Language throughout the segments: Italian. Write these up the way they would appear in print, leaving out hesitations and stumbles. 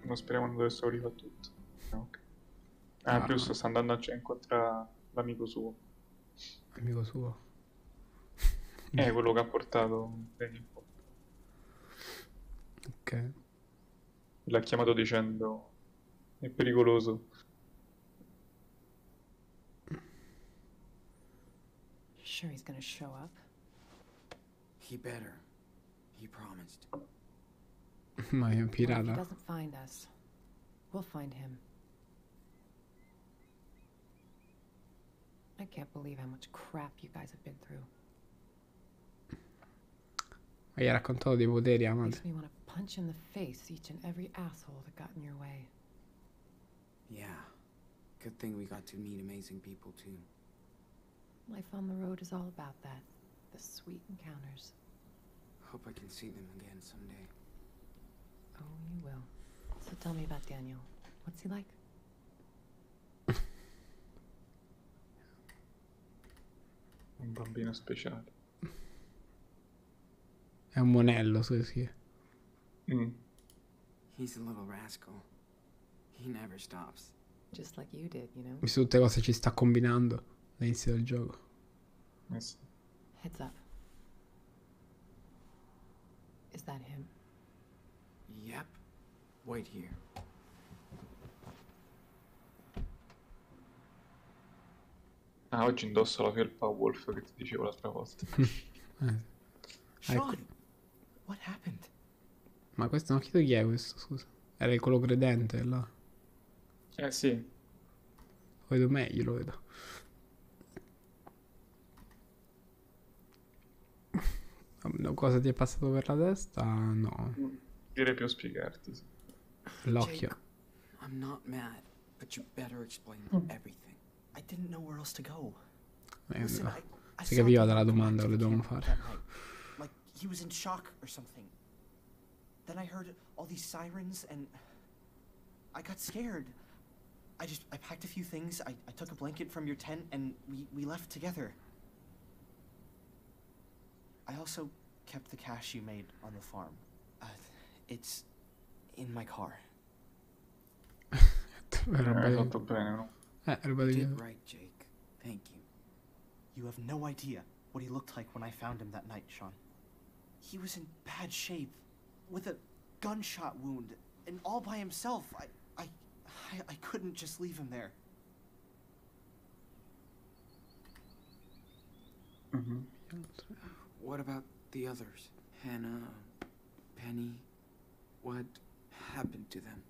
Non speriamo dove sto arriva tutto. Ok. Ah, Ah, giusto, sta andando a incontrare l'amico suo. amico suo. Quello che ha portato Daniel qua. Ok. L'ha chiamato dicendo è pericoloso. Sure he's gonna show up? He better. He promised. Ma è un What if he pirata. doesn't find us? We'll find him. I can't believe how much crap you guys have been through. Ma gli ha raccontato dei poteri a Makes madre. me want to punch in the face each and every asshole that got in your way. Yeah. Good thing we got to meet amazing people too. Life on the road is all about that. The sweet encounters. Hope I can see them again someday. Oh, you will. So tell me about Daniel. What's he like? Un bambino speciale. È un monello, sì. Mm. He's a little rascal. He never stops. Just like you did, you know? Visto tutte cose ci sta combinando all'inizio del gioco. Sì. Heads up. Is that him? Yep. Wait here. Ah, oggi indosso la felpa Wolf che ti dicevo l'altra volta. Ecco. What happened? Ma questo non chiedo chi è questo, scusa. Era il quello credente là. Sì. Lo vedo meglio, lo vedo. Cosa ti è passato per la testa? No. Direi più spiegarti. Sì. L'occhio. Jake, I'm not mad, but you better explain everything. I didn't know where else to go. No. Listen, I Si saw capiva Daniel dalla come domanda back che to the le dovevamo camp fare. that night. Like he was in shock or something. Then I heard all these sirens and I got scared. I packed a few things, I took a blanket from your tent and we left together. I also kept the cash you made on the farm. It's in my car. Hai fatto bene, no? Roba You di... did right, Jake. Thank you. You have no idea what he looked like when I found him that night, Sean. He was in bad shape, with a gunshot wound, and all by himself. I couldn't just leave him there. Mhm. What about the others? Hannah, Penny? What happened to them?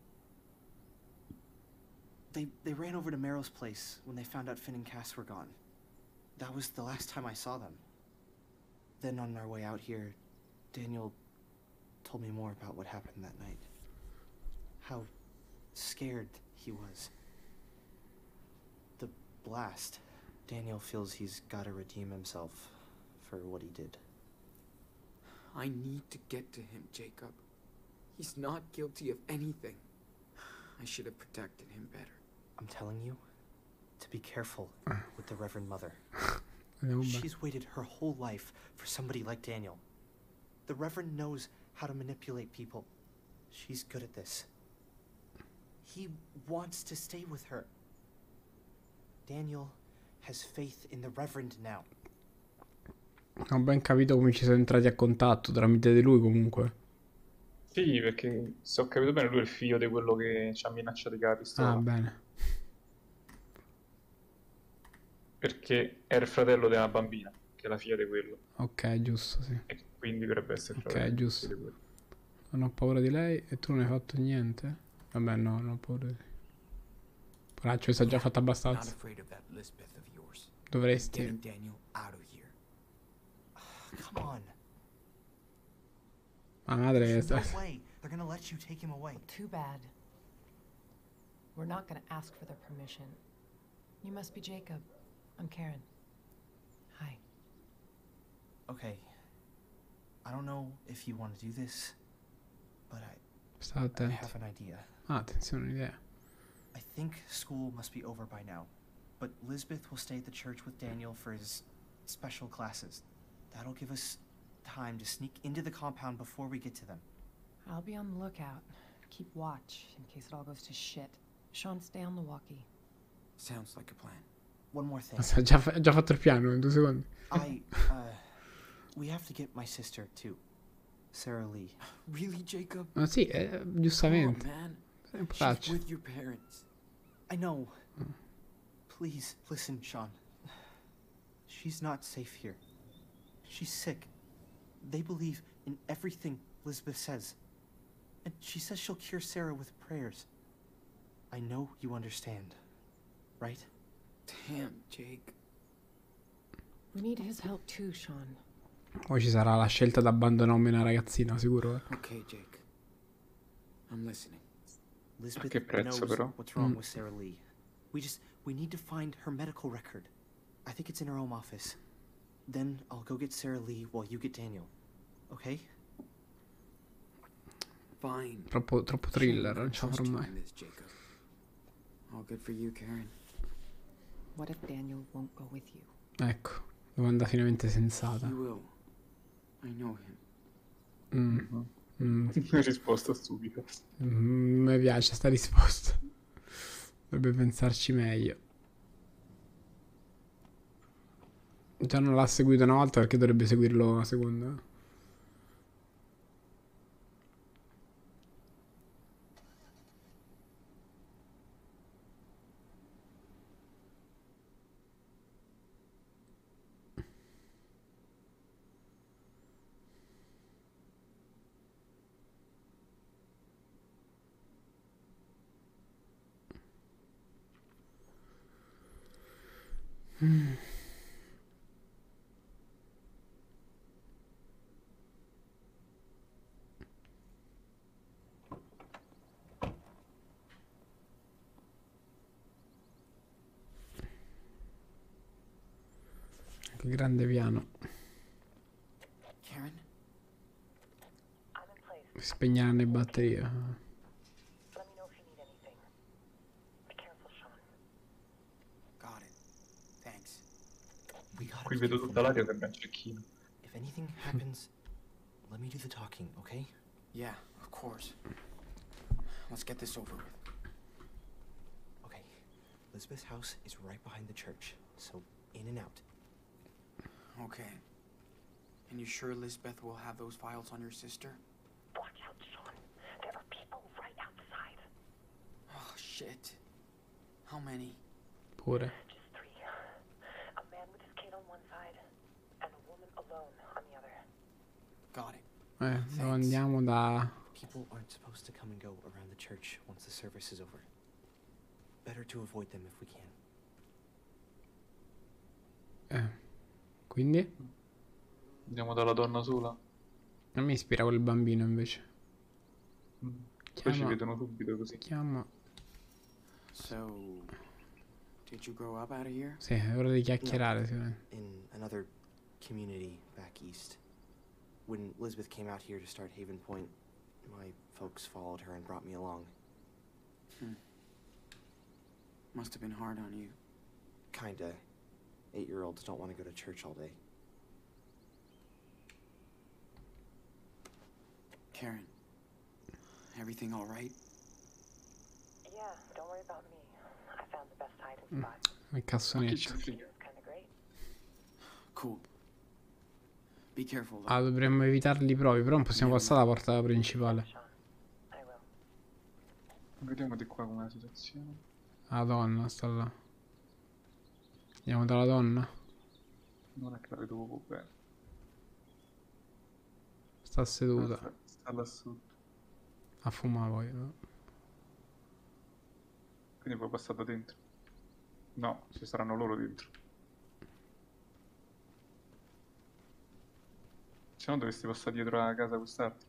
They ran over to Merrill's place when they found out Finn and Cass were gone. That was the last time I saw them. Then on our way out here, Daniel told me more about what happened that night. How scared he was. The blast. Daniel feels he's gotta redeem himself for what he did. I need to get to him, Jacob. He's not guilty of anything. I should have protected him better. I'm telling you to be careful with the Reverend Mother. Andiamo bene. She's waited her whole life for somebody like Daniel. The Reverend knows how to manipulate people. She's good at this. He wants to stay with her. Daniel has faith in the Reverend now. Ho ben capito come ci siamo entrati a contatto tramite di lui comunque. Sì, perché se ho capito bene lui è il figlio di quello che ci ha minacciato i capi. Ah, bene. Perché è il fratello della bambina, che è la figlia di quello. Ok, giusto, sì. E quindi dovrebbe essere il Ok, fratello giusto. di quello. Non ho paura di lei e tu non hai fatto niente? Vabbè, no, non ho paura di lei. Poraccio, si è già fatto Not abbastanza. afraid of that Lisbeth of yours. Dovresti. Getting Daniel out of here. Come on. Ma madre... There's no way they're gonna let you take him away. Too bad. We're not gonna ask for their permission. You must be Jacob. I'm Karen. Hi. Okay. I don't know if you want to do this, but Sta I attento. have an idea. Ah, attenzione, un'idea. I think school must be over by now, but Lisbeth will stay at the church with Daniel for his special classes. That'll give us time to sneak into the compound before we get to them. I'll be on the lookout. Keep watch in case it all goes to shit. Sean, stay on the walkie. Sounds like a plan. One more thing. Ha già fatto il piano in 2 secondi. We have to get my sister too. Sarah Lee. Really, Jacob? Ma sì, Oh, giustamente. man. È un She's poraccio. with your parents. I know. Please, listen, Sean. She's not safe here. She's sick. They believe in everything Elizabeth says. And she says she'll cure Sarah with prayers. I know you understand, right? Damn, Jake. We need his help too, Sean. Poi ci sarà la scelta di abbandonare una ragazzina, sicuro. Okay, Jake. I'm listening. Elizabeth che prezzo, knows però? what's wrong with Sarah Lee. We need to find her medical record. I think it's in her home office. Then I'll go get Sarah Lee while you get Daniel. Okay? Fine. Troppo thriller, non ce la Trust farò you mai. in this, Jacob. All good for you, Karen. What if Daniel won't go with you? Ecco, domanda finalmente sensata. He will. I know him. Risposta stupida. Mi piace sta risposta. Dovrebbe pensarci meglio. Già non l'ha seguito una volta, perché dovrebbe seguirlo una seconda? Che grande piano. Karen? I'm in place. Spegnere le batterie. Let me know if you need anything. Be careful, Sean. Got it. Thanks. We gotta Qui be vedo careful tutta now. l'aria che abbiamo cecchino. If anything happens, let me do the talking, okay? Yeah, of course. Let's get this over with. Okay. Elizabeth's house is right behind the church, so in and out. Okay. And you sure Lisbeth will have those files on your sister? Watch out, Sean. There are people right outside. Oh, shit. How many? Pure. Just 3. A man with his kid on one side, and a woman alone on the other. Got it. Dove andiamo da... People aren't supposed to come and go around the church once the service is over. Better to avoid them if we can. Quindi? Andiamo dalla donna sola. A me ispira quel bambino invece. Poi ci vedono subito così. Chiama... So, did you grow up out of here? Sì, è ora di chiacchierare, sicuramente. In another community back east. When Elizabeth came out here to start Haven Point, my folks followed her and brought me along. Must have been hard on you. Kinda. 8-year-olds don't want to go to church all day. Karen, everything all right? Yeah, don't worry about me. I found the best hiding spot. Il Ma chi cassonetto. ci frega? It was kind of great. Cool. Be careful, though. Ah, dovremmo evitarli proprio, però non possiamo passare la porta principale. Sean, I will. Vediamo di qua com'è la situazione. La donna sta là. Andiamo dalla donna. Non è che la vedo proprio bene. Sta seduta. Sta là sotto. A fumare poi. No? Quindi puoi passare da dentro. No, ci saranno loro dentro. Se no dovresti passare dietro la casa quest'altro.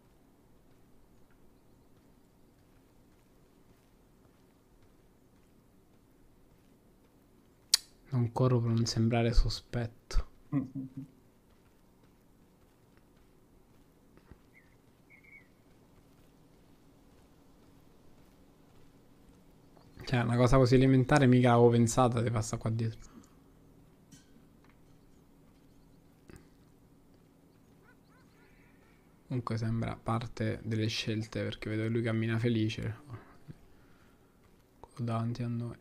Non corro per non sembrare sospetto. Cioè, una cosa così elementare mica l'avevo pensata di passare qua dietro. Comunque comunque sembra parte delle scelte, perché vedo che lui cammina felice davanti a noi.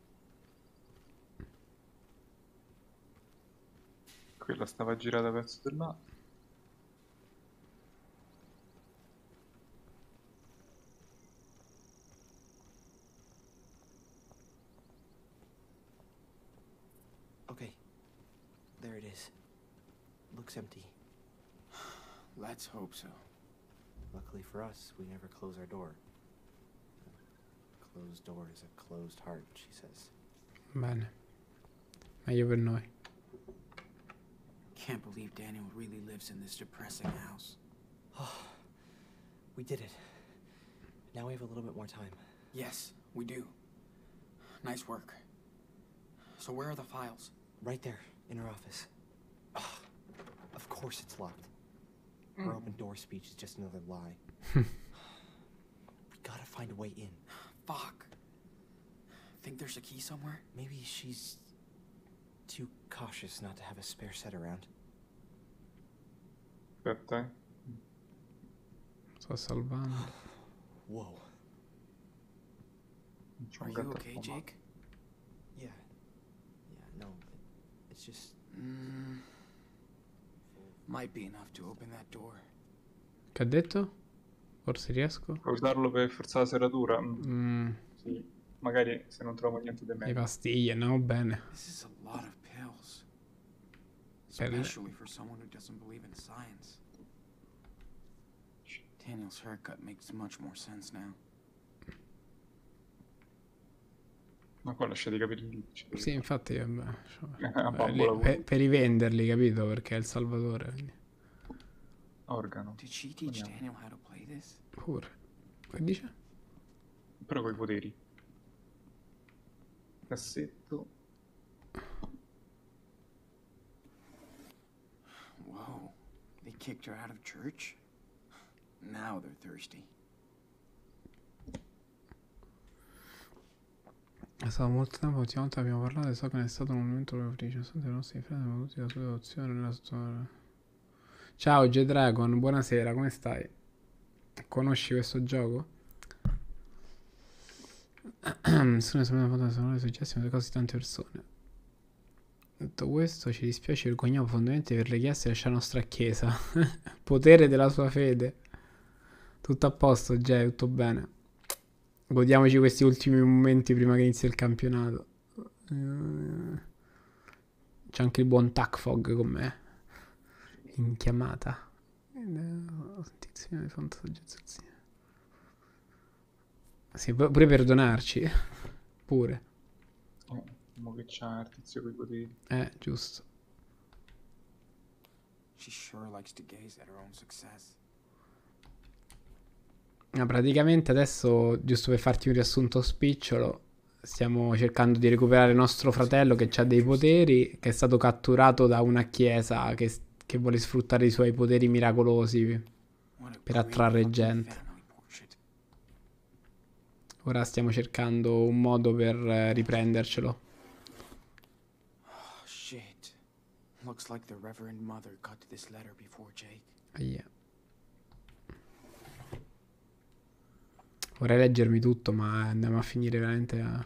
Quella stava girata verso di là. Okay. There it is. Looks empty. Let's hope so. Luckily for us, we never close our door. A closed door is a closed heart, she says. Bene. Meglio per noi. Can't believe Daniel really lives in this depressing house. We did it. Now we have a little bit more time. Yes, we do. Nice work. So where are the files? Right there, in her office. Of course it's locked. Her open door speech is just another lie. We gotta find a way in. Fuck. Think there's a key somewhere? Maybe she's too cautious not to have a spare set around. Aspetta, Sto salvando. Whoa. C'ho Are un you gatto okay, affumato. Jake? Yeah. Yeah, no. It's just... Might be enough to open that door. Che ha detto? Forse riesco? Puoi usarlo per forzare la serratura? Sì. Magari se non trovo niente di Le meglio. pastiglie, andiamo bene. This is a lot of pills. Per- Especially for someone who doesn't believe in science. Daniel's haircut makes much more sense now. Ma qua lasciate i capelli. Sì, infatti, vabbè, A bambola pure. per rivenderli, capito? Perché è il salvatore. Quindi. Organo. Did she teach Andiamo. Daniel how to play this? Pure. Che dice? Però coi poteri. Cassetto. Whoa. They kicked her out of church? Now they're thirsty. È stato molto tempo, l'ultima volta abbiamo parlato e so che non è stato un momento proprio felice, nonostante i nostri fratelli hanno avuto la sua adozione nella storia. Ciao G-Dragon, buonasera, come stai? Conosci questo gioco? Nessuno sapeva quanto sono le successe cose di tante persone. Detto questo, ci dispiace, vergogniamo profondamente per le chiese lasciare la nostra chiesa. Potere della sua fede. Tutto a posto, Jay, tutto bene. Godiamoci questi ultimi momenti prima che inizi il campionato. C'è anche il buon Tacfog con me in chiamata. Sì, pure perdonarci. Pure. Mo che c'ha il tizio coi poteri. Giusto. She sure likes to gaze at her own success. Praticamente adesso, giusto per farti un riassunto spicciolo, stiamo cercando di recuperare nostro fratello che ha dei poteri, che è stato catturato da una chiesa che vuole sfruttare i suoi poteri miracolosi per attrarre gente. Ora stiamo cercando un modo per riprendercelo. Oh, shit. Looks like the Reverend Mother got to this letter before Jake. Yeah. Vorrei leggermi tutto, ma andiamo a finire veramente a...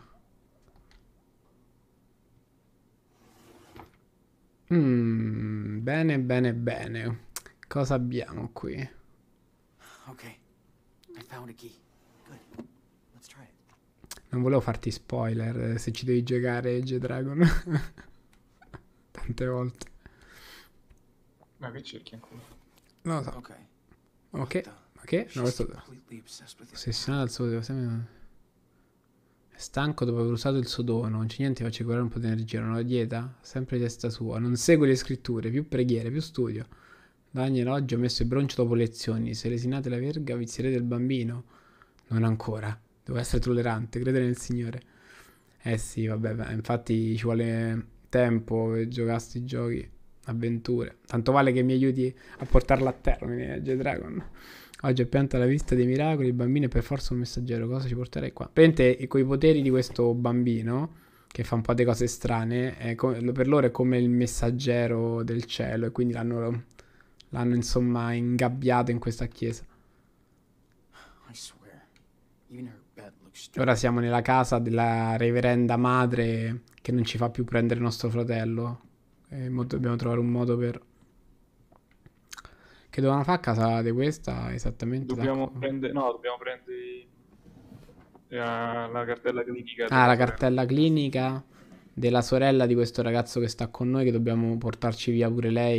Bene, bene, bene. Cosa abbiamo qui? Okay. I found a key. Good. Let's try it. Non volevo farti spoiler se ci devi giocare G-Dragon. Tante volte. Ma che cerchi ancora? Non lo so. Okay. Ok. Ma che? No, She's questo... completely obsessed with this. Ossessionato dal suo potere. È stanco dopo aver usato il suo dono. Non c'è niente che faccia curare un po' di energia. Una dieta sempre di testa sua. Non segue le scritture. Più preghiere, più studio. Daniel oggi ho messo il broncio dopo lezioni. Se lesinate la verga vizierete il bambino. Non ancora. Devo essere tollerante. Credere nel Signore. Sì, vabbè. Infatti ci vuole tempo per giocare a sti giochi. Avventure. Tanto vale che mi aiuti a portarla a termine, G-Dragon. Oggi ho pianta la vista dei miracoli, il bambino è per forza un messaggero, cosa ci porterai qua? Praticamente con i poteri di questo bambino, che fa un po' di cose strane, per loro è come il messaggero del cielo e quindi l'hanno insomma ingabbiato in questa chiesa. I swear, even her bed looks Ora stupid. siamo nella casa della reverenda madre che non ci fa più prendere nostro fratello. E dobbiamo trovare un modo per... Che dovevano fare a casa di questa esattamente? Dobbiamo prendere... No, dobbiamo prendere la cartella clinica Ah, della la sorella. cartella clinica della sorella di questo ragazzo che sta con noi, che dobbiamo portarci via pure lei.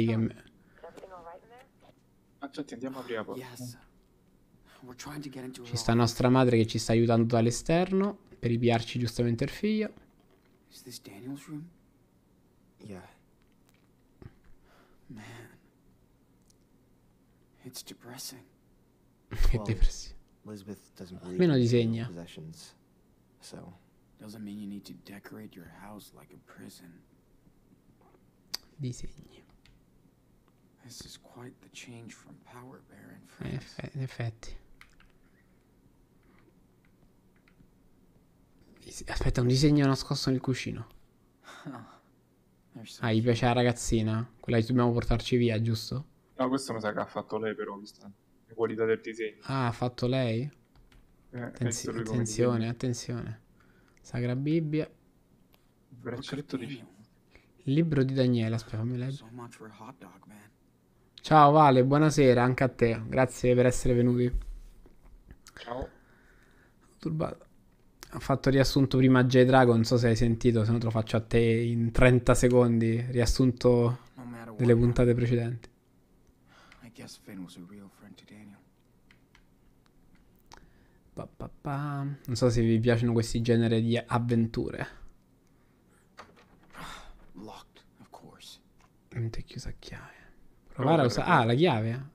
Accetti, andiamo a aprire la porta. Yes. We're trying to get into her Ci sta office. nostra madre che ci sta aiutando dall'esterno per ripiarci giustamente il figlio. Is this Daniel's room? Yeah. Man. It's depressing. Che Well, depressione. Elizabeth doesn't believe Almeno in disegna. possessions, so Doesn't mean you need to decorate your house like a prison. Disegni. This is quite the change from Power Baron, friends. In effetti. Aspetta, un disegno nascosto nel cuscino. They're so Ah, gli cute. piace la ragazzina? Quella che dobbiamo portarci via, giusto? No, questo mi sa che ha fatto lei però, vista le qualità del disegno. Ah, ha fatto lei? Hai visto lui come Attenzione, disegna? attenzione. Sacra Bibbia. Il Look at braccialetto di Daniel. Il libro di Daniele, aspetta, fammi leggere. So much for a hot dog, man. Ciao Vale, buonasera anche a te. Grazie per essere venuti. Ciao. Turbato. Ho fatto riassunto prima a J-Dragon, non so se hai sentito, se no te lo faccio a te in 30 secondi. Riassunto No matter what delle happened, puntate precedenti. I guess Finn was a real friend to Daniel. Non so se vi piacciono questi generi di avventure. Locked, of course. Mente chiusa a chiave. Provare a usare... Ah, la chiave?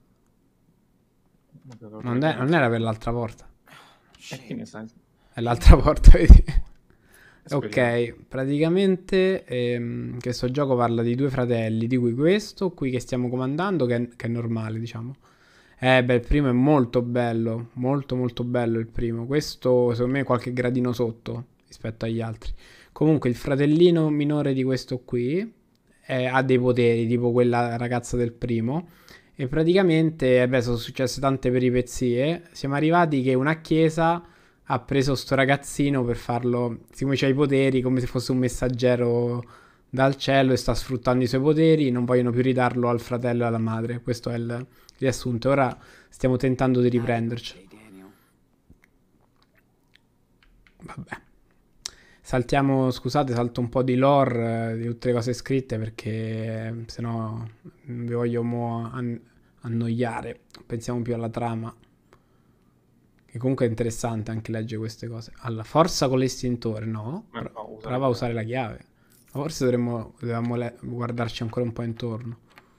Non era per l'altra porta. E che ne sai? È l'altra porta, vedi? Speriamo. Ok, praticamente questo gioco parla di due fratelli, di cui questo qui che stiamo comandando, che è normale, diciamo. Beh, il primo è molto bello, molto molto bello il primo. Questo secondo me è qualche gradino sotto rispetto agli altri. Comunque il fratellino minore di questo qui ha dei poteri, tipo quella ragazza del primo. E praticamente, sono successe tante peripezie. Siamo arrivati che una chiesa ha preso sto ragazzino per farlo, siccome c'ha i poteri, come se fosse un messaggero dal cielo, e sta sfruttando i suoi poteri. Non vogliono più ridarlo al fratello e alla madre. Questo è il riassunto. Ora stiamo tentando di riprenderci. Happy birthday, Daniel. Vabbè. Saltiamo, scusate, salto un po' di lore, di tutte le cose scritte, perché sennò non vi voglio annoiare. Pensiamo più alla trama, che comunque è interessante anche leggere queste cose. Alla forza con l'estintore, no? No, usare Prova a la usare la chiave. Ma forse dovevamo guardarci ancora un po' intorno.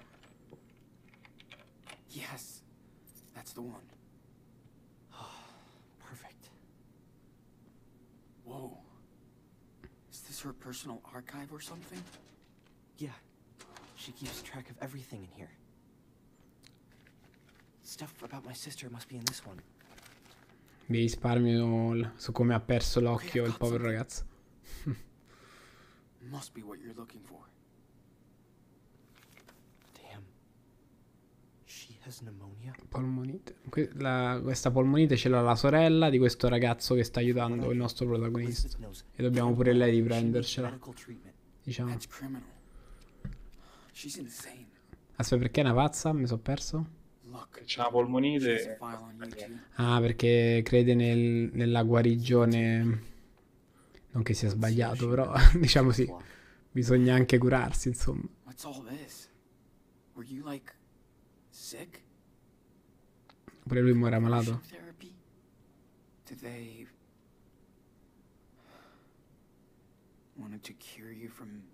Yes, that's the one. perfect. Whoa. Is this her personal archive or something? Yeah. She keeps track of everything in here. Stuff about my sister must be in this one. Vi risparmio su come ha perso l'occhio il povero ragazzo. Must be what you're looking for. Damn. She has pneumonia. Polmonite. Questa polmonite ce l'ha la sorella di questo ragazzo che sta aiutando il nostro protagonista. Elizabeth knows E dobbiamo pure lei she needs riprendercela, medical treatment. diciamo. That's criminal. She's insane. Aspetta, perché è una pazza? Mi sono perso? Look, C'è una she has a polmonite. file on YouTube. Ah, perché crede nella guarigione. Non che sia sbagliato, però diciamo sì. Bisogna anche curarsi, insomma. What's all this? Were you like sick? Pure lui muore Conversion malato. Therapy? Did they wanted to cure you from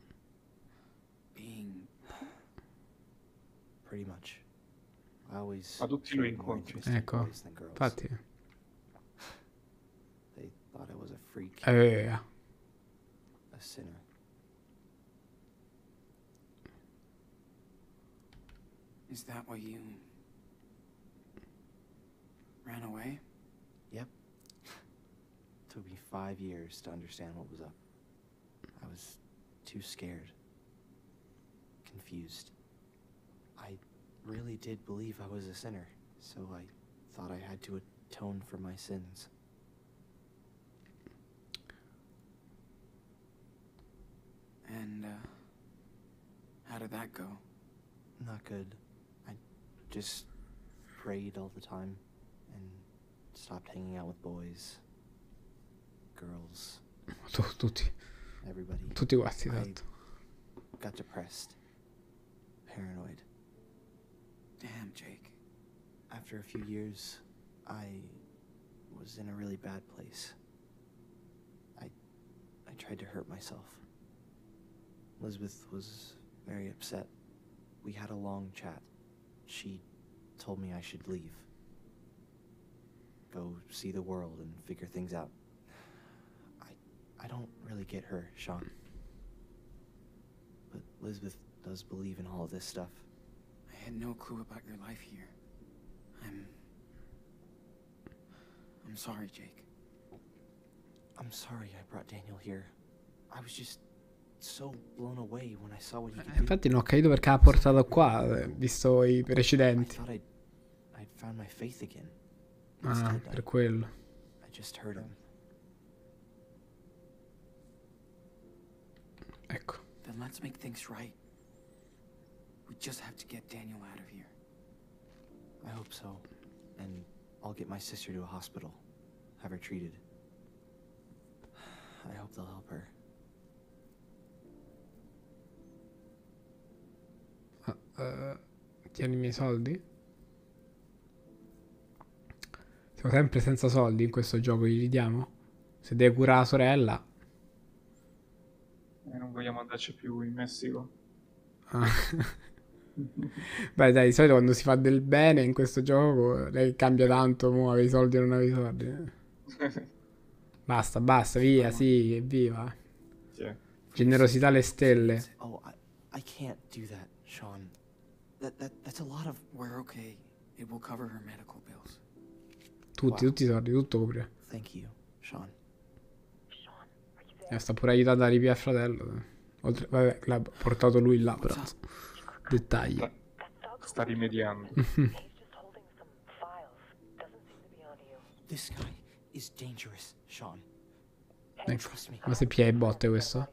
being Pretty much. I always Ma tutti lui showed more incontri. interest in Ecco, boys than girls. infatti. They thought I was a freak, Eh, a sinner. Is that why you ran away? Yep. Took me 5 years to understand what was up. I was too scared. Confused. I really did believe I was a sinner, so I thought I had to atone for my sins. And, how did that go? Not good. I just prayed all the time and stopped hanging out with boys, girls, Tutti, everybody. tutti quanti, I esatto. got depressed, paranoid. Damn, Jake. After a few years, I was in a really bad place. I tried to hurt myself. Elizabeth was very upset. We had a long chat. She told me I should leave. Go see the world and figure things out. I don't really get her, Sean. But Elizabeth does believe in all of this stuff. I had no clue about your life here. I'm sorry, Jake. I'm sorry I brought Daniel here. I was just so blown away when I saw what he could do. Infatti non ho capito perché l'ha portato qua, visto i I precedenti. thought I'd found my faith again. Ah, Instead, per quello. I just hurt him. Ecco. Then let's make things right. We just have to get Daniel out of here. I hope so. And I'll get my sister to a hospital. Have her treated. I hope they'll help her. Tieni i miei soldi? Siamo sempre senza soldi in questo gioco, gli diamo? Se deve curare la sorella. Non vogliamo andarci più in Messico. Ah. Beh dai, di solito quando si fa del bene in questo gioco lei cambia tanto, mo avevi soldi o non avevi soldi. Basta, basta, via, sì, evviva. Sì. Generosità alle stelle. Oh, I can't do that, Sean. That's a lot of... We're okay. It will cover her medical bills. Tutti i soldi, tutto copre. Thank you, Sean. Sta pure aiutando a ripiare il fratello. Oltre, vabbè, l'ha portato lui là, però. Dettagli. Sta rimediando. This guy is dangerous, Sean. Ecco. Trust me. Ma se pia i botte questo?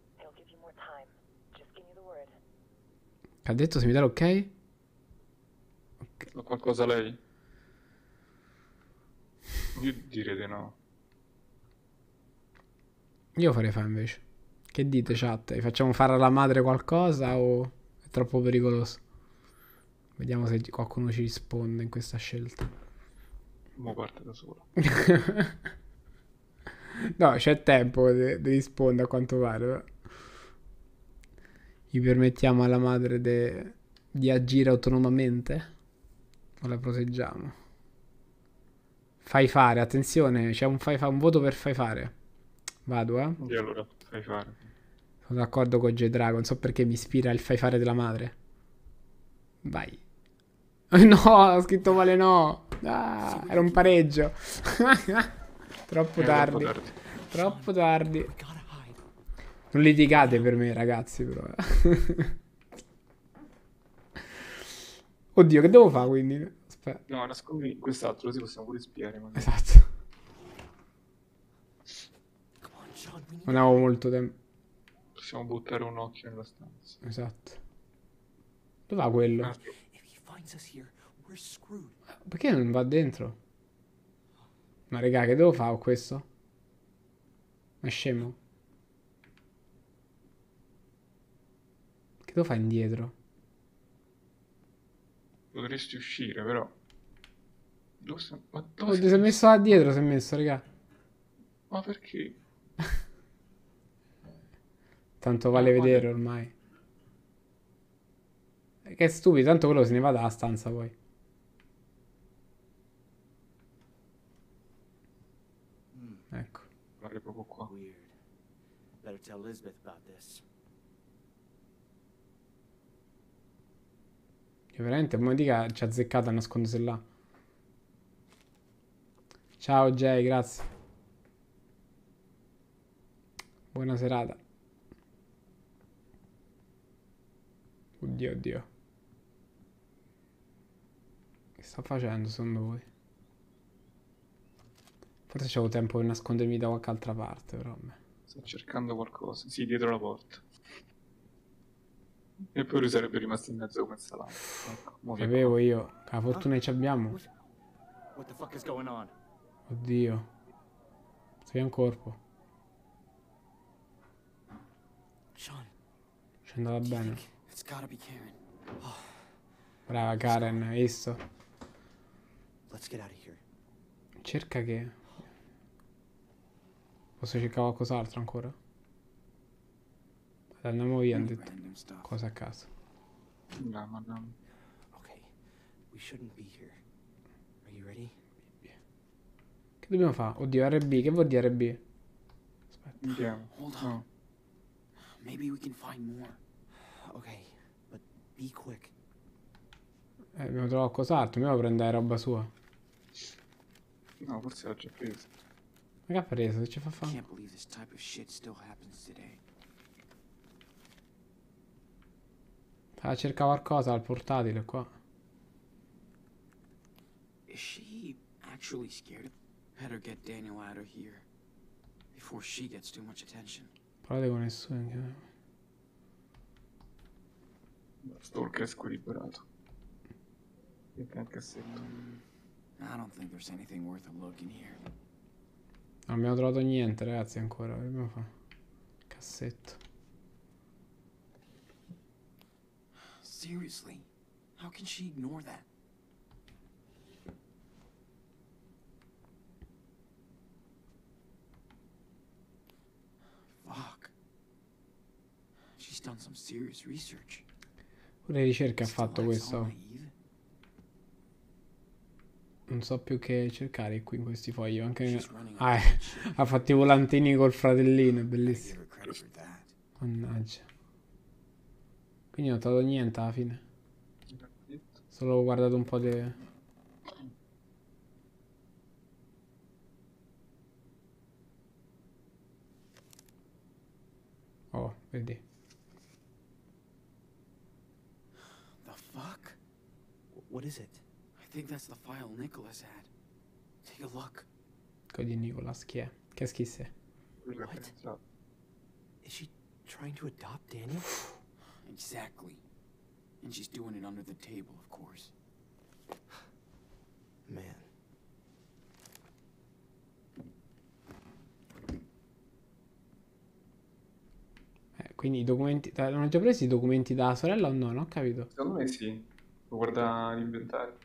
Ha detto se mi dà l'ok? Fa qualcosa lei? Io direi di no. Io farei fa invece. Che dite, chat? Gli facciamo fare alla madre qualcosa o è troppo pericoloso? Vediamo se qualcuno ci risponde in questa scelta. Mo parte da sola. No, c'è tempo di rispondere a quanto pare. Però. Gli permettiamo alla madre di agire autonomamente? O la proteggiamo? Fai fare, attenzione, c'è un voto per fai fare. Vado, eh? E allora fai fare. Sono d'accordo con J-Dragon, non so perché mi ispira il fai fare della madre. Vai. No, ho scritto male no. Ah, era un pareggio. Troppo tardi. Troppo tardi. We gotta hide. Non litigate per me, ragazzi, però. Oddio, che devo fare quindi? Aspetta. No, nascondi quest'altro, così possiamo pure spiare. magari. Esatto. Come on, Sean, we need... Non avevo molto tempo. Possiamo buttare un occhio nella stanza. Esatto. Dove va quello? Ah, If he finds us here, we're screwed. Perché non va dentro? Ma raga, che devo fare con questo? Ma è scemo? Che devo fare indietro? Potresti uscire, però. Ma dove Oddio, si è messo là dietro, si è messo, raga. Ma perché? Tanto vale guarda. vedere ormai. Che stupido, tanto quello se ne va dalla stanza poi. Ecco. Guarda proprio qua. Weird. Better tell Elizabeth about this. Che veramente, come dica, ci ha azzeccato a nascondersi là. Ciao Jay, grazie. Buona serata. Oddio, oddio. sta facendo secondo voi? Forse c'avevo tempo per nascondermi da qualche altra parte, però vabbè. Sto cercando qualcosa. Sì, dietro la porta. E poi lui sarebbe rimasto in mezzo come salame. Ecco, mo che Sapevo qua. io. Che la fortuna che ci abbiamo. What the fuck is going on? Oddio. Sei un corpo. Sean, Ci è andata bene. It's gotta be Karen. Brava Karen, hai visto? let's get out of here. Cerca che... Posso cercare qualcos'altro ancora? Andiamo via, hanno detto. Random stuff. Cose a caso. No, ma no. Okay, we shouldn't be here. Are you ready? Che dobbiamo fare? Oddio, RB, che vuol dire RB? Aspetta. Andiamo. Hold on. No. Maybe we can find more. Okay, but be quick. Abbiamo trovato qualcos'altro, mi devo prendere roba sua. No, forse l'ho già preso. Ma che ha preso? Che ci fa I fare? can't believe this type of shit still happens today. Fa cercare qualcosa al portatile qua. Is she actually scared? Better get Daniel out of here before she gets too much attention. Parlate con nessuno. Stalker è squilibrato. E che anche cassetto. I don't think there's anything worth a look in here. Non abbiamo trovato niente, ragazzi, ancora. Che dobbiamo fare? Cassetto. Seriously, how can she ignore that? Fuck. She's done some serious research. Pure ricerche ha Still fatto acts questo. all naive. Non so più che cercare qui in questi fogli. Anche... She's running Ah, up that shit. ha fatto i volantini col fratellino, è Gotta bellissimo. give her credit for that. Mannaggia. Quindi non ho trovato niente alla fine. Solo ho guardato un po' di... Oh, vedi. The fuck? What is it? I think that's the file Nicholas had. Take a look. Cody Nicholas, chi è? Che schisse. Lui l'ha What? pensato. Is she trying to adopt Daniel? Exactly. And she's doing it under the table, of course. Man. Quindi i documenti... Non ho già preso i documenti dalla sorella o no? Non ho capito. Secondo me sì. Guarda l'inventario.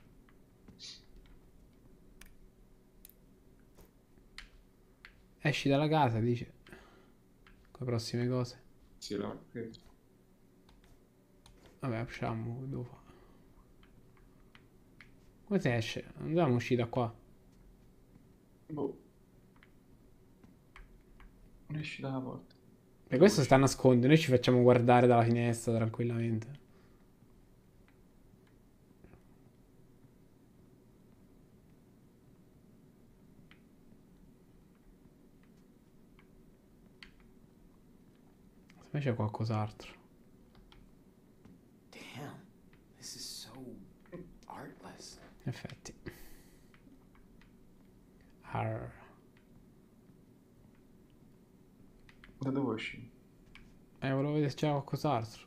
Esci dalla casa, dice. Con le prossime cose. Sì, l'ho preso. Vabbè, usciamo. Che devo fare? Come si esce? Non dobbiamo uscire da qua. Boh. Non esci dalla porta. E questo sta a nascondere. Noi ci facciamo guardare dalla finestra tranquillamente. Se me c'è qualcos'altro. Damn. This is so artless. In effetti. Arr. Da dove esci? Volevo vedere se c'era qualcos'altro.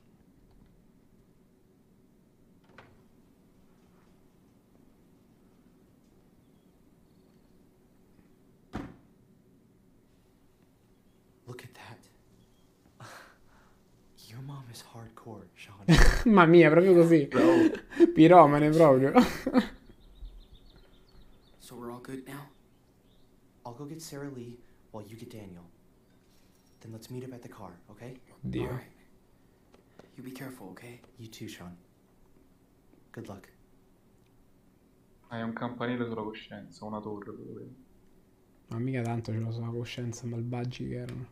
Look at that. Your mom is hardcore, Sean. Mamma mia, proprio così. Piromane proprio. So we're all good now? I'll go get Sarah Lee while you get Daniel. Then let's meet up at the car, okay? Oddio. Alright. You be careful, okay? You too, Sean. Good luck. Hai un campanile sulla coscienza, una torre quello vedi. Ma mica tanto ce l'ho sulla coscienza, malvagi che erano.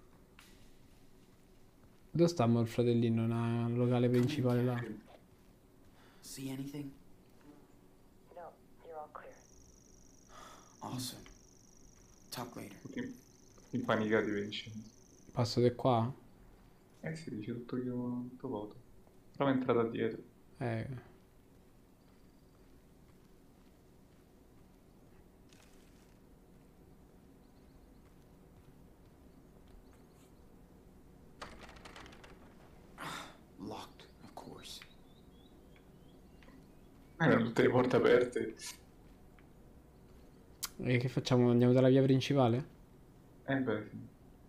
Dove stavamo il fratellino? Nel locale principale là. See anything? No, you're all clear. Awesome. Talk later. Tutti impanicati per incendio. Passo di qua? Eh sì, dice tutto io, tutto vuoto. Prova a entrare da dietro. Erano tutte le porte aperte. E che facciamo? Andiamo dalla via principale? Beh, sì.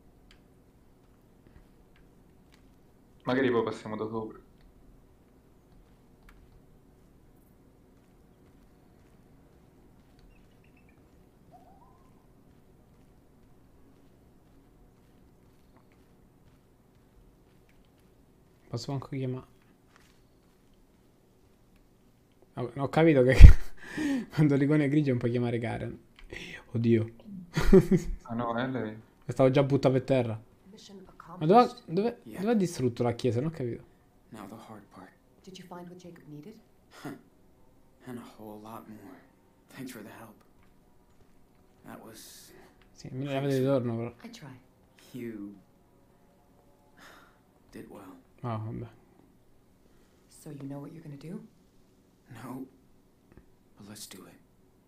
Magari poi passiamo da sopra. Posso anche chiamare. Vabbè, ho capito che quando l'icona è grigia non puoi chiamare Karen. Oddio. Ah no, è lei. Stavo già buttato per terra. Mission Ma dove accomplished. dove ha distrutto la chiesa? Non ho capito. Now the hard part. Did you find what Jacob needed? And a whole lot more. Thanks for the help. That was... Sì, me ne avete ritorno però. I try. You... did well. Ah, vabbè. So you know what you're gonna do? No, but let's do it.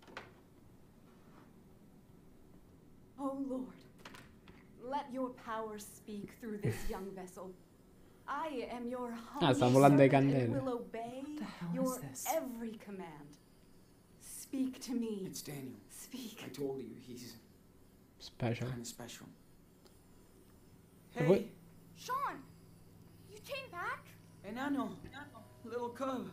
Oh Lord, let your power speak through this young vessel. I am your humble sta volando le servant candele. and will obey What the hell your is this? every command. Speak to me. It's Daniel. Speak. I told you, he's Special. kind of special. E poi- Sean, you came back? Hey, Nano, little cub.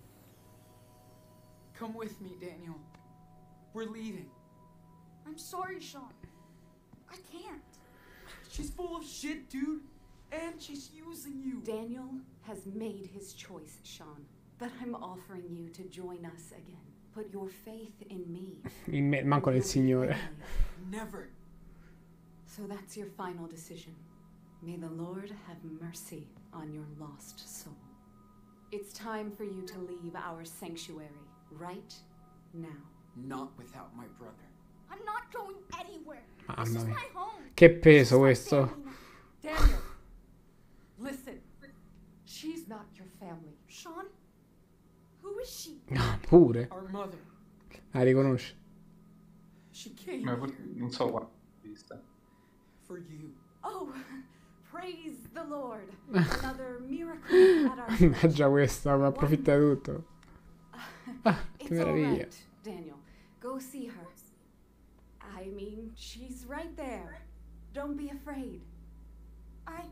Come with me, Daniel. We're leaving. I'm sorry, Sean. I can't. She's full of shit, dude. And she's using you. Daniel has made his choice, Sean. But I'm offering you to join us again. Put your faith in me. In me, manco nel Signore. Never. So that's your final decision. May the Lord have mercy on your lost soul. It's time for you to leave our sanctuary right now. Not without my brother. I'm not going anywhere. Mamma mia. My home. Che peso questo. Daniel! Listen. She's not your family. Sean, who is she? No, pure. Our mother. La riconosce. She came Ma here non so quanto l'ho vista. for you. Oh, praise the Lord. Another miracle at our Mannaggia questa, ma approfitta di tutto. Ah, che It's all meraviglia. right, Daniel. Go see her. I mean, she's right there. Don't be afraid. I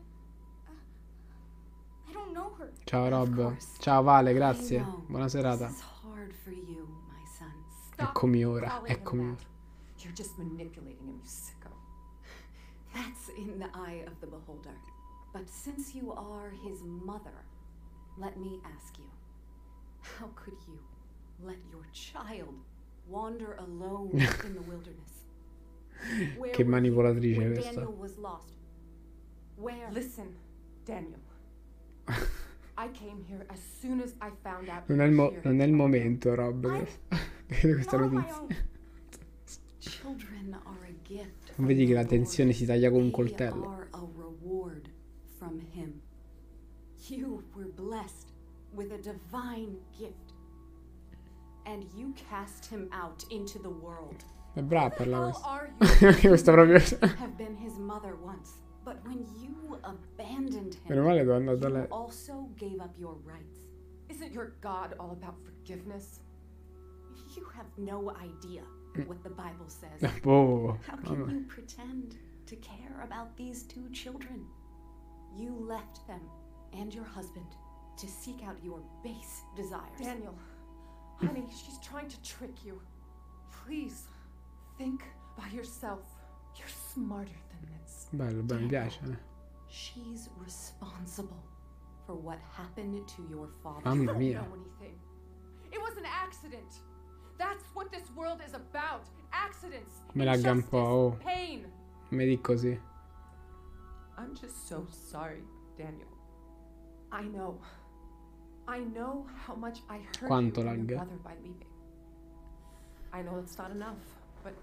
don't know her. Ciao Rob. course. Ciao Vale, I grazie. know. Buona serata. This is hard for you, my son. Eccomi ora, calling him eccomi that. ora. You're just manipulating him, you sicko. That's in the eye of the beholder. But since you are his mother, let me ask you, how could you let your child wander alone in the wilderness? Where Che were you manipolatrice when questa. Daniel was lost? Where? Listen, Daniel. I came here as soon as I found out Non you è il, were here. non è il momento, Rob. Vedo questa Not on my notizia. own. Children are a gift. Non from vedi che the la Lord. tensione si taglia con un They coltello. are a reward from him. You were blessed with a divine gift. And you cast him out into the world. È brava a parlare How questo. are you? Questa proprio. Have been his mother once. But when you abandoned Meno him, male devo andare da you lei. also gave up your rights. Isn't your God all about forgiveness? You have no idea what the Bible says. Boh. How Mamma. can you pretend to care about these two children? You left them and your husband to seek out your base desires. Daniel, honey, she's trying to trick you. Please, think by yourself. You're smarter than this. Bello, bello, mi piace. She's responsible for what happened to your father. Mamma You don't mia. know anything. It was an accident. That's what this world is about. Accidents. Me lagga un injustice, po', oh. Pain. Mi dico così. I'm just so sorry, Daniel. I know. I know how much I hurt Quanto you and lag? your brother by leaving. I know it's not enough, but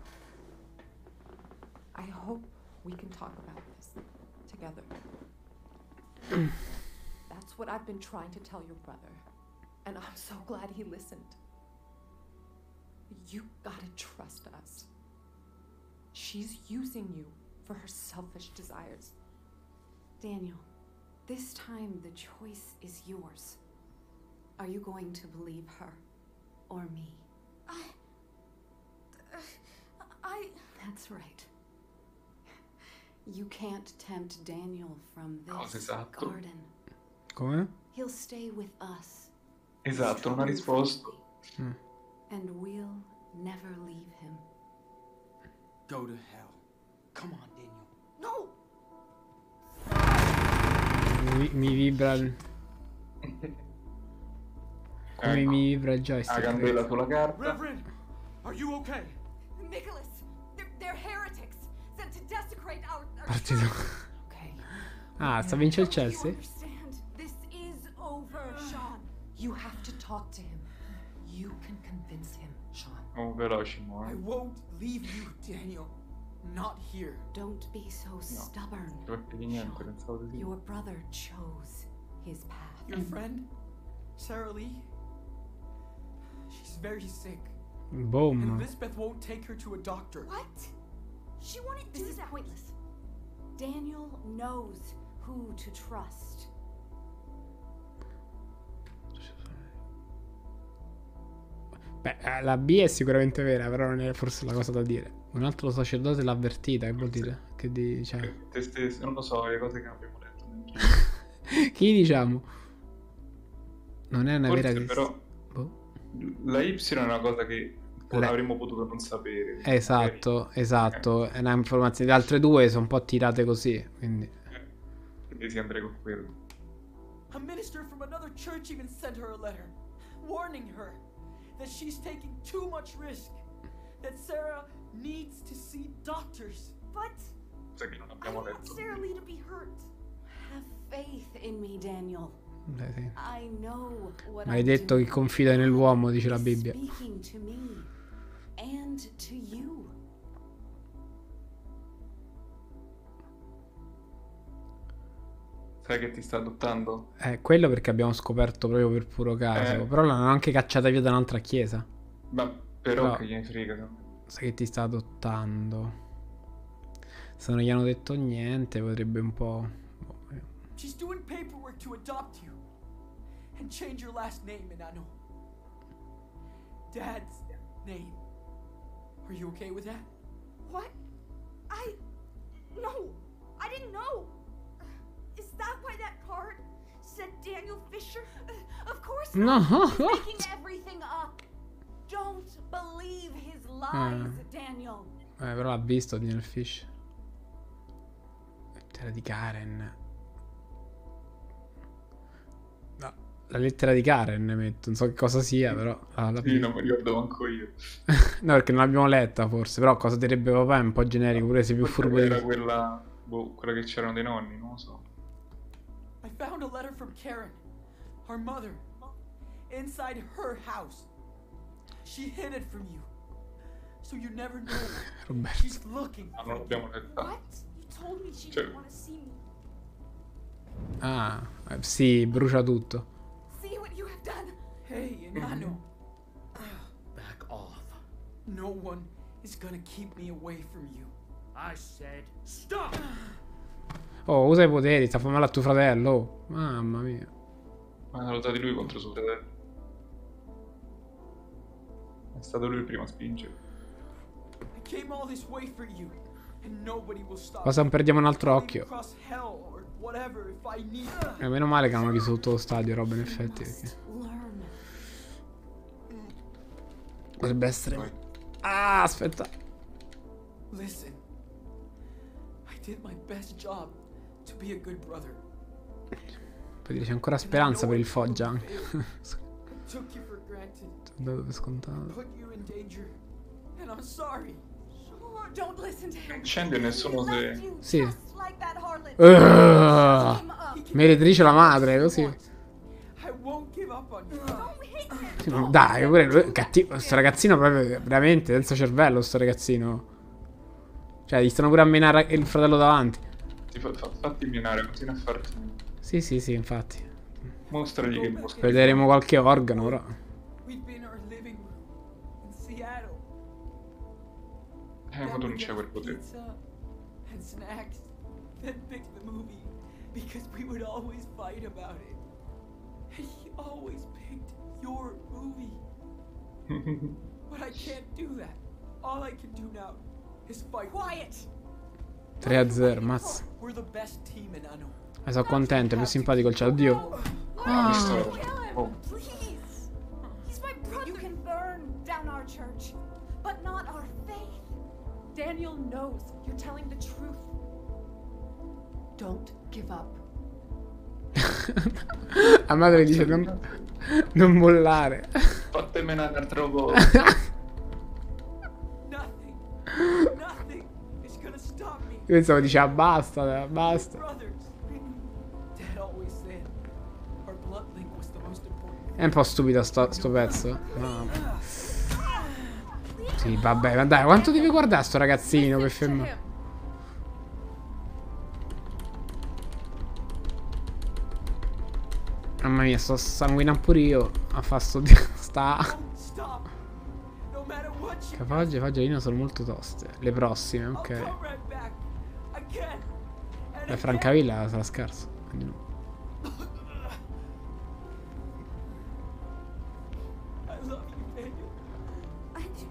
I hope we can talk about this together. That's what I've been trying to tell your brother, and I'm so glad he listened. You gotta trust us. She's using you for her selfish desires. Daniel, this time the choice is yours. Are you going to believe her or me? That's right. You can't tempt Daniel from Cosa this esatto? garden. Come? He'll stay with us. Esatto, non ha risposto. And we'll never leave him. Go to hell. Come on, Daniel. No! Mi vibra come Ecco, mi vibra il la joystick. candela sulla carta. Reverend, are you okay? Nicholas, they're heretics sent to desecrate our Partito. church. Okay. Ah, sta vincendo il Don't you Chelsea? understand? This is over, Sean. You have to talk to him. You can convince him, Sean. Oh, veloci, mo. I won't leave you, Daniel. Not here. Don't be so stubborn. Perché di niente, pensavo di sì. Your brother chose his path. Your friend, Sarah Lee, she's very sick. And Boom. Elizabeth won't take her to a doctor. What? She wouldn't This do is that. pointless. Daniel knows who to trust. Beh, la B è sicuramente vera, però non è forse la cosa da dire. Un altro sacerdote l'ha avvertita, che vuol dire? Che dice? Te stesse, non lo so, le cose che abbiamo letto. neanche io. Chi diciamo? Non è una Forse vera però Boh. la Y è una cosa che La- avremmo potuto non sapere. Esatto, esatto. È una informazione. Le altre due sono un po' tirate così, quindi... Quindi sì, andrei con quello. A minister from another church even sent her a letter, warning her that she's taking too much risk, that Sarah needs to see doctors. But Sai che non I abbiamo don't want letto. Sarah Lee to be hurt. Have faith in me, Daniel. Beh, sì. I know what Maledetto I'm chi confida nell'uomo, dice la doing. Bibbia. Speaking to me and to you. Sai che ti sta adottando? Quello perché abbiamo scoperto proprio per puro caso. Però l'hanno anche cacciata via da un'altra chiesa. Ma però No. che gliene frega. No? Sai che ti sta adottando. Se non gli hanno detto niente, potrebbe un po'... She's doing paperwork to adopt you and change your last name, Inanno. Dad's name. Are you okay with that? What? No, I didn't know. Is that why that card said Daniel Fisher? Of course No. not. He's making everything up. Don't believe his lies, Daniel. Però l'ha visto Daniel Fish. Lettera di Karen. No, la lettera di Karen metto. Non so che cosa sia, però... l'ha Sì, non mi ricordo manco io. No, perché non l'abbiamo letta forse. Però cosa direbbe papà è un po' generico. Pure sei più Forse furbo di era me. quella, quella che c'erano dei nonni, non lo so. I found a letter from Karen, our mother, inside her house. She hid it from you, so you never know. Roberto. She's looking Ma for non you. l'abbiamo letta. What? You told me she Cioè- didn't want to see me. Ah, sì, brucia tutto. See what you have done. Hey, Inanno. Back off. No one is gonna keep me away from you. I said stop! Oh, usa i poteri, sta facendo male a tuo fratello. Oh, mamma mia. Ma l'ha usati lui contro suo fratello. È stato lui il primo a spingere. I came all this way for you, and nobody will stop. Cosa non perdiamo un altro I'll even occhio? cross hell or whatever if I need. Meno male che hanno chiuso tutto lo stadio, roba in effetti. Perché... Learn. Potrebbe essere... Ah, aspetta. Listen, I did my best job to be a good brother. Poi dire c'è ancora speranza per il Foggia anche. I took you for granted, Dato per scontato. put you in danger, and I'm sorry. Sure, don't listen to him. Incendio e nessuno He left se... you Sì. just like that harlot. Uh, Him up. Meretrice la madre, così. I won't give up on you. Don't hit him. Dai, pure lui, cattivo. Sto ragazzino proprio veramente senza cervello, sto ragazzino. Cioè, gli stanno pure a menare il fratello davanti. Fatti minare, continua a farti. Sì, infatti. Mostragli che mostra. Vedremo qualche organo, però. We've been in our living room in Seattle. Ma tu non c'è quel potere. Pizza and snacks, then pick the movie because we would always fight about it. And he always picked your movie. But I can't do that. All I can do now is fight. Quiet! 3-0, mazza. We're the best team in Anno. Sono contento, è più simpatico il ciao. Oddio. Ho visto... Kill him, Oh. please! He's my brother! You can burn down our church, but not our faith. Daniel knows you're telling the truth. Don't give up. La madre dice non mollare. Fate menare un'altra volta. Nothing. Nothing is gonna stop me. Io pensavo diceva basta, basta. Brothers. Dad always said our blood link was the most important. È un po' stupido sto pezzo. No. Sì, vabbè, ma dai, quanto deve guardare sto ragazzino per fermare? Mamma mia, sto sanguinando pure io. A fa sta. Stop. No matter what you Capogge e Fagiolino sono molto toste. Le prossime, I'll ok. come right back. Again. And La Francavilla sarà scarso. Quindi no. I love you, Daniel. I do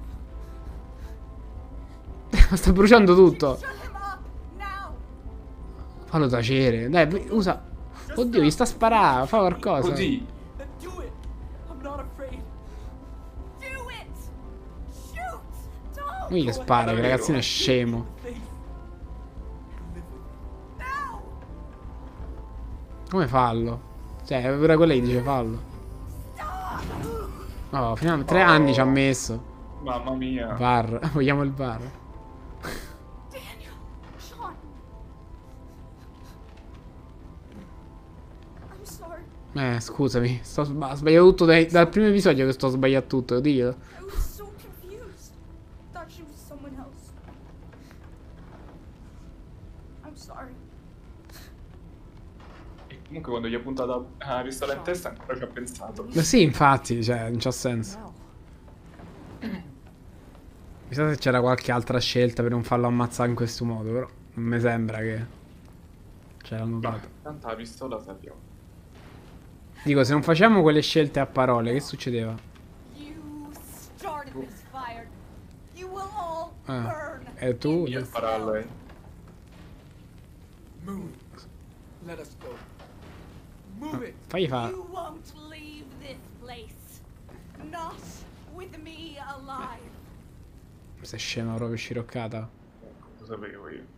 too. Sta bruciando tutto. Shut him up now. Fallo tacere. Dai, usa. Oddio, gli sta sparando. Fa qualcosa. Così. Then do it. I'm not afraid. Do it. Shoot. Don't. Lui gli spara, che ragazzino è scemo. Faith. Now. Come fallo? Cioè, pure quella gli dice fallo. Oh, finalmente 3 anni ci ha messo. Mamma mia. VAR. Vogliamo il VAR. Daniel. Sean. I'm sorry. Scusami. Ho sbagliato tutto dal primo episodio che sto sbagliando tutto, dillo. I was so confused. Thought she was someone else. I'm sorry. E comunque quando gli ha puntato la pistola in testa ancora ci ha pensato. Ma sì, infatti, cioè, non c'ha senso. No. Chissà se c'era qualche altra scelta per non farlo ammazzare in questo modo, però non mi sembra che c'erano Ma dato. tanto la pistola sappiamo. Dico, se non facciamo quelle scelte a parole, che succedeva? You started this fire. You will all Ah, burn. e tu? Io sparo a lei. Move. Let us go. Move it. Fagli fa. You won't leave this place. Not with me alive. Sei scema proprio sciroccata. Lo sapevo io.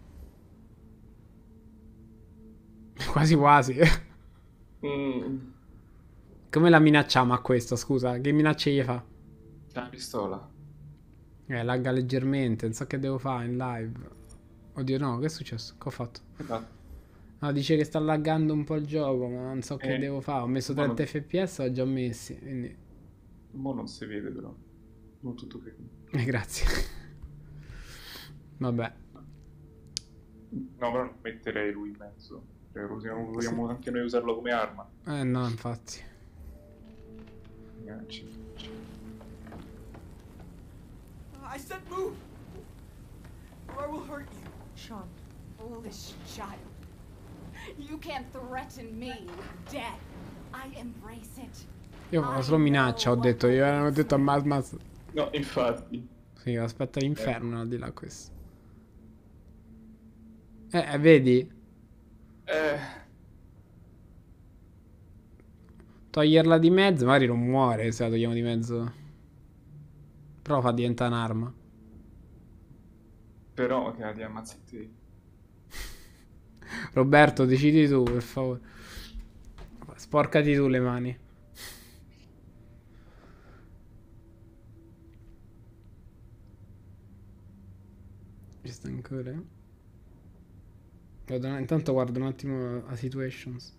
Quasi quasi. Mm. Come la minacciamo a questo, scusa? Che minacce gli fa? La pistola. Lagga leggermente, non so che devo fare in live. Oddio no, che è successo? Che ho fatto? Esatto. No, dice che sta laggando un po' il gioco, ma non so che devo fare. Ho messo ma 30 non- fps, ho già messi, quindi... Mo non si vede però. Non tutto che... Grazie. Vabbè. No, però non metterei lui in mezzo. Cioè, vogliamo anche noi usarlo come arma. No, infatti. I said move. Or I will hurt you. Sean. Foolish child. You can't threaten me with death. I embrace it. Io solo minaccia, ho detto. Io avevo detto a Masmas. No, infatti. Sì, aspetta l'inferno al di là questo. Vedi? Toglierla di mezzo, magari non muore se la togliamo di mezzo. Però fa diventare un'arma. Però che la ti ammazzi te. Roberto, decidi tu, per favore. Sporcati tu le mani. Ci sta ancora? Intanto guardo un attimo la situations.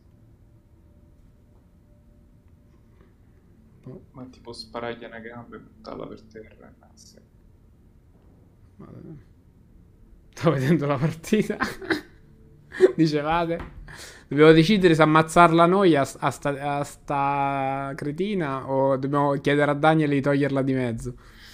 Ma tipo sparaglia una gamba e buttarla per terra. Madonna. Sto vedendo la partita. Dicevate? Dobbiamo decidere se ammazzarla noi a sta cretina o dobbiamo chiedere a Daniel di toglierla di mezzo.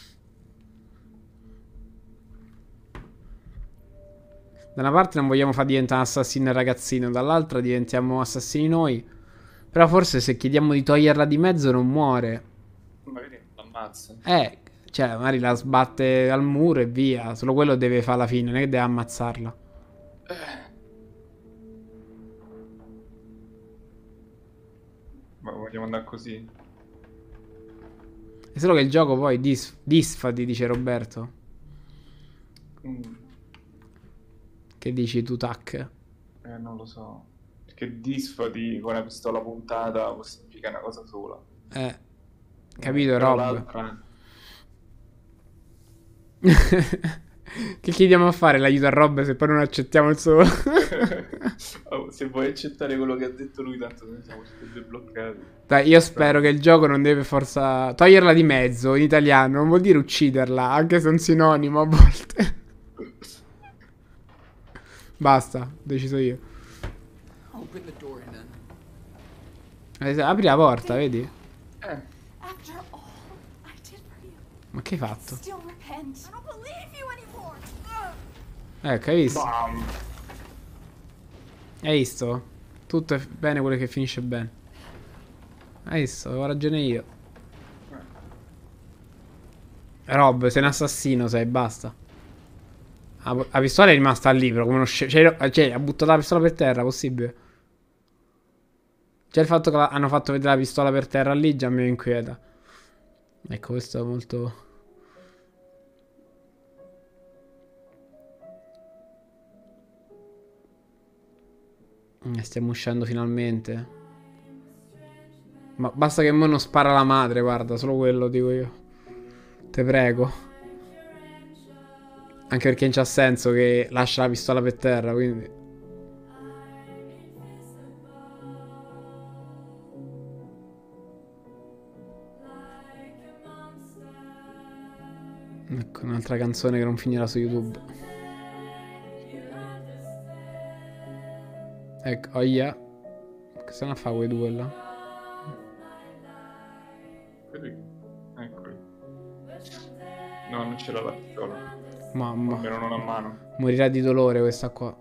Da una parte non vogliamo far diventare un assassino il ragazzino, dall'altra diventiamo assassini noi. Però forse se chiediamo di toglierla di mezzo non muore. Magari non ammazza. Cioè, magari la sbatte al muro e via. Solo quello deve fare alla fine, non è che deve ammazzarla. Ma vogliamo andare così? È solo che il gioco poi disfati, dice Roberto. Che dici tu, Tac? Non lo so. Perché disfati con la pistola puntata può significare una cosa sola. Capito, Però Rob? l'altra- Che chiediamo a fare l'aiuto a Rob se poi non accettiamo il suo... Oh, se vuoi accettare quello che ha detto lui, tanto noi siamo tutti due bloccati. Dai, io spero che il gioco non deve forza... Toglierla di mezzo, in italiano, non vuol dire ucciderla, anche se è un sinonimo a volte. Basta, ho deciso io. Open the door and then. Apri la porta, vedi? After all I did for you, Ma che hai fatto? still repent. I don't believe you anymore. Ecco, hai visto? Bam! Hai visto? Tutto è bene quello che finisce bene. Hai visto? Avevo ragione io. Rob, sei un assassino, sei, basta. La pistola è rimasta al libro, come uno cioè, ha buttato la pistola per terra, possibile? Già il fatto che hanno fatto vedere la pistola per terra lì già mi inquieta. Ecco, questo è molto... Stiamo uscendo finalmente. Ma basta che mo non spara la madre, guarda, solo quello dico io. Te prego. Anche perché non c'ha senso che lascia la pistola per terra, quindi... Ecco, un'altra canzone che non finirà su YouTube. Ecco, oh yeah. Che se ne fa quei due là? Eccoli. No, non ce l'ha la pistola. Mamma. Almeno non a mano. Morirà di dolore questa qua.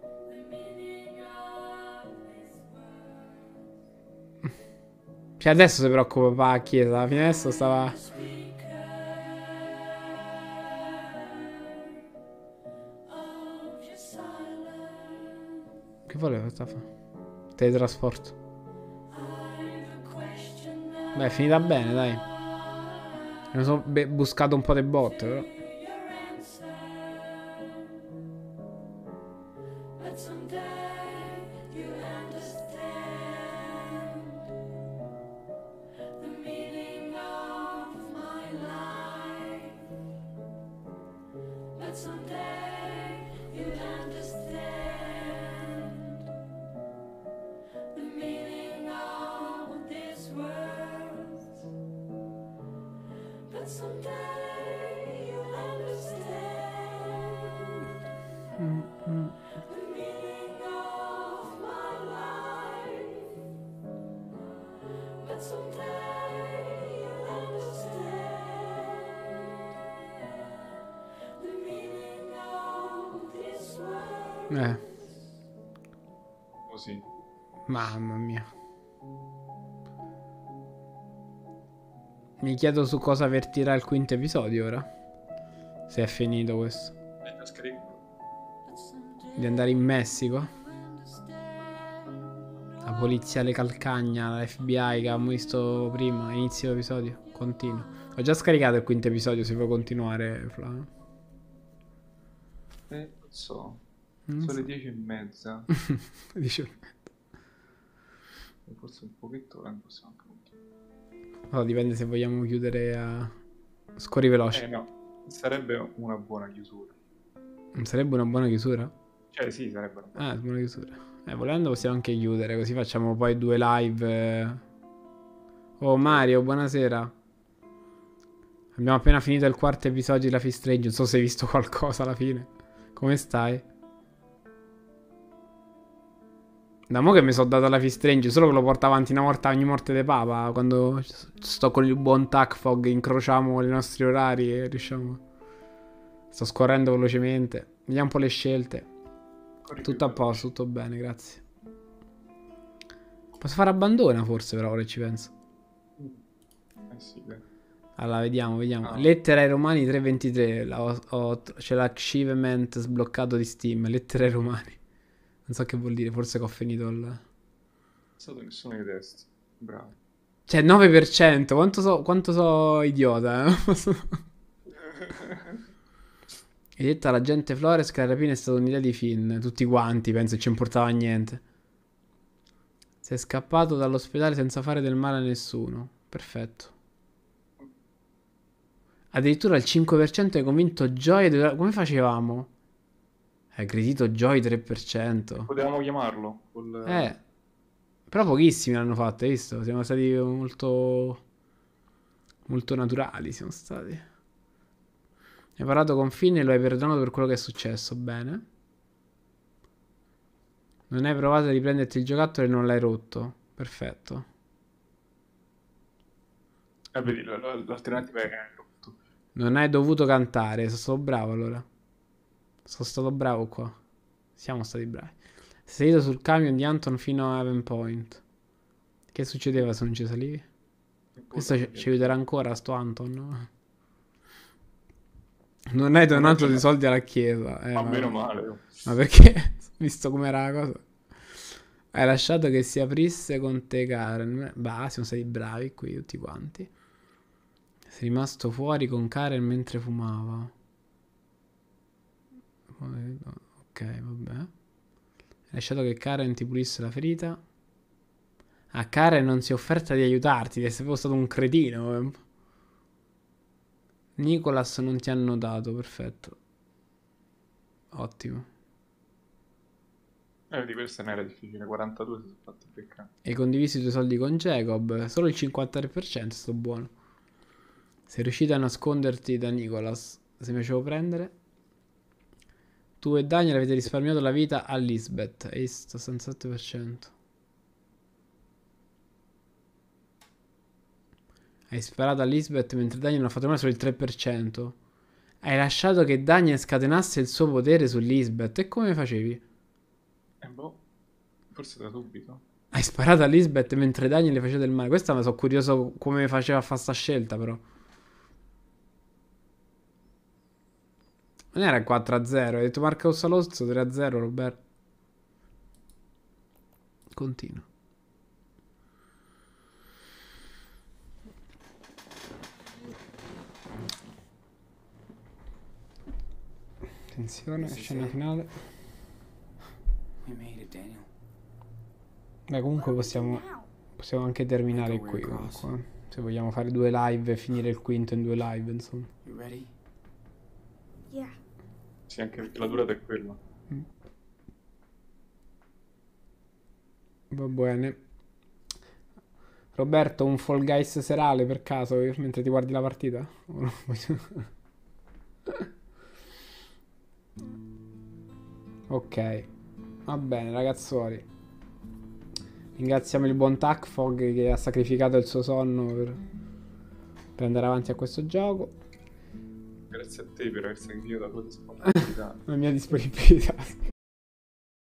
Cioè adesso si preoccupa per la chiesa. Fino adesso stava... Che voleva questa fa? Teletrasporto. Beh, è finita bene, dai. Mi sono buscato un po' di botte, però. Così. Mamma mia. Mi chiedo su cosa avvertirà il quinto episodio ora. Se è finito questo. Di andare in Messico. La polizia le calcagna, la FBI che avevamo visto prima, inizio episodio. Continuo. Ho già scaricato il quinto episodio, se vuoi continuare, Fla. Non so. Sono le 10:30. Forse un pochetto ora possiamo anche continuare. Allora, dipende se vogliamo chiudere a... Scorri veloce. No, sarebbe una buona chiusura. Non sarebbe una buona chiusura? Cioè sì, sarebbe una buona buona chiusura. Volendo possiamo anche chiudere, così facciamo poi 2 live. Oh Mario, buonasera. Abbiamo appena finito il quarto episodio di Life is Strange. Non so se hai visto qualcosa alla fine. Come stai? Da mo' che mi sono dato Life is Strange, solo che lo porto avanti una volta ogni morte di papa. Quando sto con il buon Tacfog, incrociamo i nostri orari e riusciamo. Sto scorrendo velocemente. Vediamo un po' le scelte. Tutto a posto, tutto bene, grazie. Posso fare abbandona forse, però ora ci penso. sì, beh. Allora, vediamo. Ah. Lettera ai Romani 3:23. C'è l'achievement sbloccato di Steam. Lettera ai Romani. Non so che vuol dire, forse che ho finito il... Non è stato nessuno dei test. Bravo. Cioè, 9%. Quanto so idiota, eh? Hai detto all'agente Flores che la rapina è stata un'idea di Finn. Tutti quanti, penso che ci importava niente. Sei scappato dall'ospedale senza fare del male a nessuno. Perfetto. Addirittura il 5% hai convinto Joy. Come facevamo? Hai aggredito Joy 3%. Potevamo chiamarlo. Però pochissimi l'hanno fatto, hai visto? Siamo stati molto naturali, siamo stati. Hai parlato con Finn e lo hai perdonato per quello che è successo, bene. Non hai provato a riprenderti il giocattolo e non l'hai rotto. Perfetto. Vedi, l'alternativa è rotto. Non hai dovuto cantare, sono stato bravo allora. Sono stato bravo qua. Siamo stati bravi. Sei salito sul camion di Anton fino a Haven Point. Che succedeva se non ci salivi? Questo ci aiuterà ancora sto Anton, no? Non hai donato dei soldi alla chiesa. Ma meno male. Ma perché? Visto com'era la cosa. Hai lasciato che si aprisse con te, Karen. Bah, siamo stati bravi qui tutti quanti. Sei rimasto fuori con Karen mentre fumava. Ok, vabbè. Hai lasciato che Karen ti pulisse la ferita. Ah, Karen non si è offerta di aiutarti. Sei proprio stato un cretino. Nicholas non ti ha notato, perfetto. Ottimo. Di questa non era difficile, 42 si sono fatti beccare. Hai condiviso i tuoi soldi con Jacob, solo il 53% è stato buono. Sei riuscito a nasconderti da Nicholas, se mi facevo prendere. Tu e Daniel avete risparmiato la vita a Lisbeth, e sto 67%. Hai sparato a Lisbeth mentre Daniel non ha fatto male solo il 3%. Hai lasciato che Daniel scatenasse il suo potere su Lisbeth. E come facevi? Boh, forse da subito. Hai sparato a Lisbeth mentre Daniel le faceva del male. Questa mi sono curioso come faceva a fare sta scelta, però. Non era 4-0. Hai detto Marco Salozzo 3-0, Roberto. Continua. Attenzione, scena finale. Beh, comunque possiamo anche terminare qui, comunque. Se vogliamo fare 2 live e finire il quinto in 2 live, insomma. Sì, anche perché la durata è quella. Va bene. Roberto, un Fall Guys serale per caso, mentre ti guardi la partita? O no? Ok, va bene ragazzuoli, ringraziamo il buon Tacfog che ha sacrificato il suo sonno per andare avanti a questo gioco. Grazie a te per aver sacrificato la tua disponibilità. La mia disponibilità.